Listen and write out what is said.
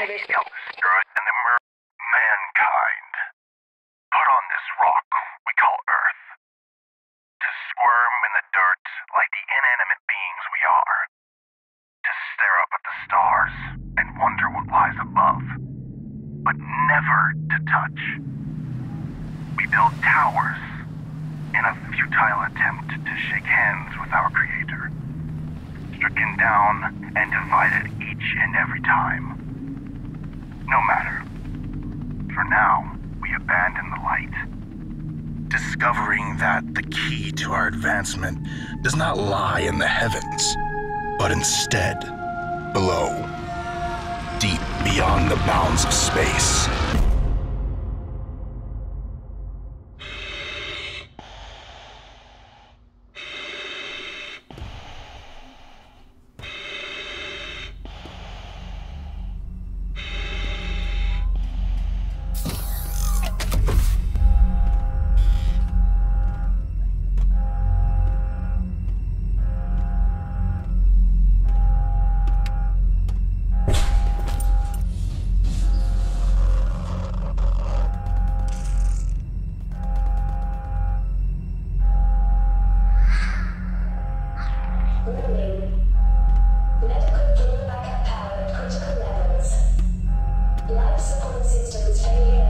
mankind put on this rock we call Earth to squirm in the dirt like the inanimate beings we are, to stare up at the stars and wonder what lies above, but never to touch. We build towers in a futile attempt to shake hands with our Creator, stricken down and divided each and every time. No matter. For now, we abandon the light, discovering that the key to our advancement does not lie in the heavens, but instead below, deep beyond the bounds of space. Medical backup power at critical levels. Life support systems failing.